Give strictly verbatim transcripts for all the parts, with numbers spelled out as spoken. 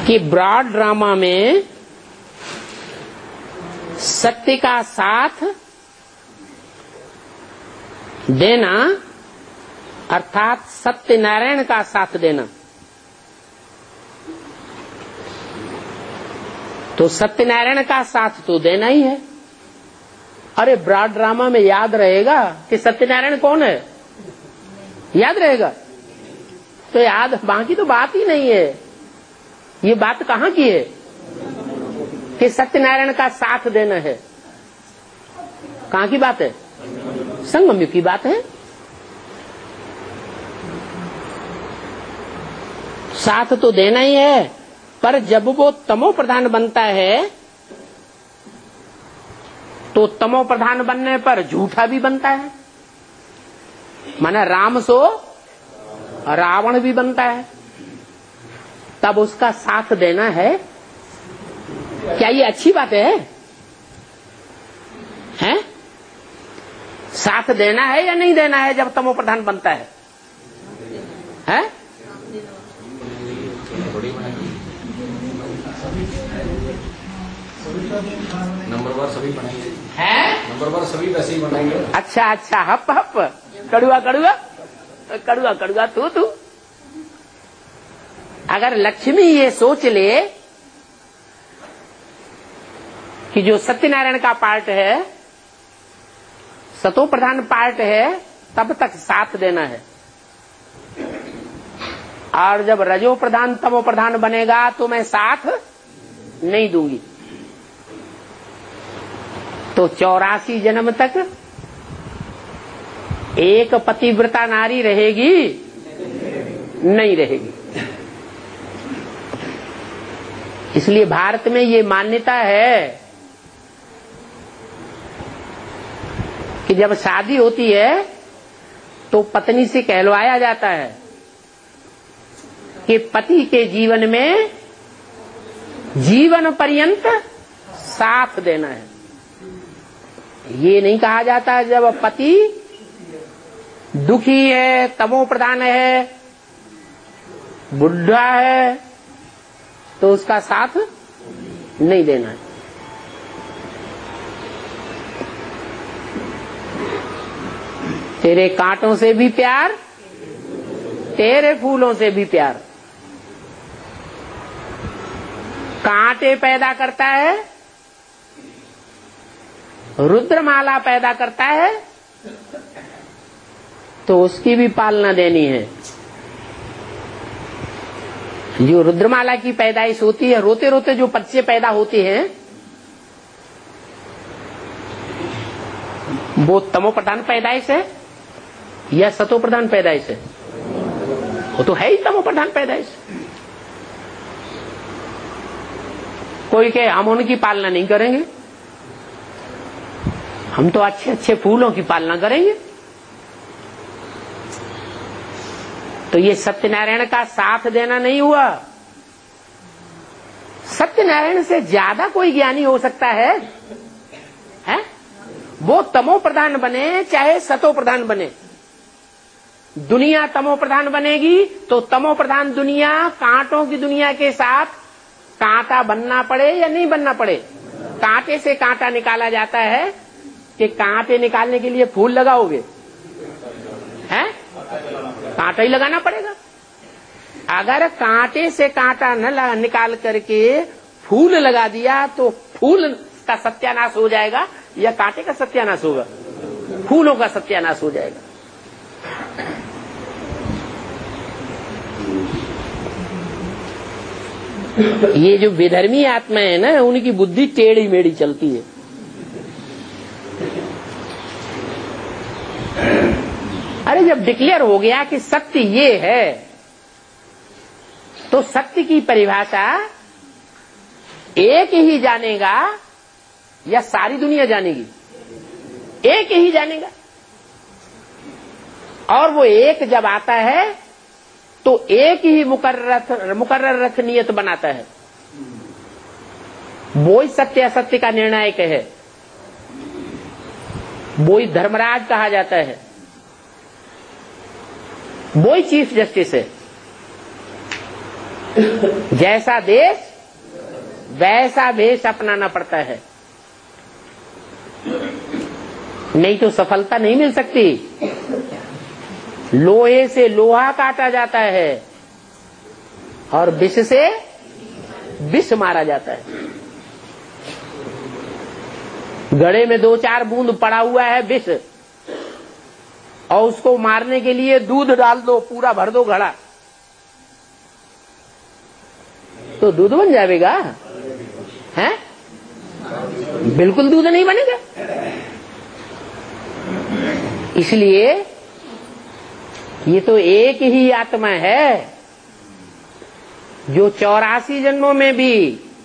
कि broad drama में सत्य का साथ देना अर्थात सत्यनारायण का साथ देना, तो सत्यनारायण का साथ तो देना ही है। अरे ब्रॉड ड्रामा में याद रहेगा कि सत्यनारायण कौन है? याद रहेगा? तो याद, बाकी तो बात ही नहीं है। ये बात कहाँ की है कि सत्यनारायण का साथ देना है? कहाँ की बात है? संगम युग की बात है। साथ तो देना ही है, पर जब वो तमो प्रधान बनता है तो तमो प्रधान बनने पर झूठा भी बनता है, माना राम सो रावण भी बनता है। तब उसका साथ देना है। क्या ये अच्छी बात है? हैं? साथ देना है या नहीं देना है जब तमो प्रधान बनता है? हैं? नंबरवार सभी बनाएंगे हैं? नंबरवार सभी वैसे ही बनाएंगे। अच्छा अच्छा, हप हप, कड़ुआ कड़ुआ कड़ुआ कड़ुआ तू तू। अगर लक्ष्मी ये सोच ले कि जो सत्यनारायण का पार्ट है, सतो प्रधान पार्ट है, तब तक साथ देना है, और जब रजो प्रधान तमो प्रधान बनेगा तो मैं साथ नहीं दूंगी, तो चौरासी जन्म तक एक पतिव्रता नारी रहेगी? नहीं रहेगी। इसलिए भारत में ये मान्यता है कि जब शादी होती है तो पत्नी से कहलवाया जाता है कि पति के जीवन में जीवन पर्यंत साथ देना है। ये नहीं कहा जाता जब पति दुखी है, तमो प्रधान है, बुढ़ा है, तो उसका साथ नहीं देना है। तेरे कांटों से भी प्यार, तेरे फूलों से भी प्यार। कांटे पैदा करता है, रुद्रमाला पैदा करता है, तो उसकी भी पालना देनी है। जो रुद्रमाला की पैदाइश होती है, रोते रोते जो बच्चे पैदा होते हैं, वो तमो प्रधान पैदाइश है या सतो प्रधान पैदाइश है? वो तो है ही तमो प्रधान पैदाइश। कोई कहे हम उनकी पालना नहीं करेंगे, हम तो अच्छे अच्छे फूलों की पालना करेंगे। तो ये सत्यनारायण का साथ देना नहीं हुआ। सत्यनारायण से ज्यादा कोई ज्ञानी हो सकता है, है? वो तमो प्रधान बने चाहे सतो प्रधान बने। दुनिया तमो प्रधान बनेगी तो तमो प्रधान दुनिया कांटों की दुनिया के साथ कांटा बनना पड़े या नहीं बनना पड़े। कांटे से कांटा निकाला जाता है कि कांटे निकालने के लिए फूल लगाओगे, हैं? कांटा ही लगाना पड़ेगा। अगर कांटे से कांटा न निकाल करके फूल लगा दिया तो फूल का सत्यानाश हो जाएगा या कांटे का सत्यानाश होगा? फूलों का सत्यानाश हो जाएगा। ये जो विधर्मी आत्मा है ना, उनकी बुद्धि टेढ़ी मेढ़ी चलती है। अरे जब डिक्लेयर हो गया कि सत्य ये है, तो सत्य की परिभाषा एक ही जानेगा या सारी दुनिया जानेगी? एक ही जानेगा। और वो एक जब आता है तो एक ही मुकर्रर मुकर्रर रखनीयत बनाता है। वो ही सत्य असत्य का निर्णायक है, वो ही धर्मराज कहा जाता है, वो ही चीफ जस्टिस है। जैसा देश वैसा वेश अपनाना पड़ता है, नहीं तो सफलता नहीं मिल सकती। लोहे से लोहा काटा जाता है और विष से विष मारा जाता है। घड़े में दो चार बूंद पड़ा हुआ है विष, और उसको मारने के लिए दूध डाल दो, पूरा भर दो घड़ा, तो दूध बन जाएगा? हैं? बिल्कुल दूध नहीं बनेगा। इसलिए ये तो एक ही आत्मा है जो चौरासी जन्मों में भी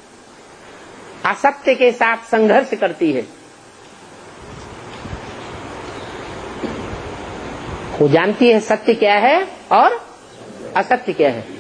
असत्य के साथ संघर्ष करती है। वो जानती है सत्य क्या है और असत्य क्या है।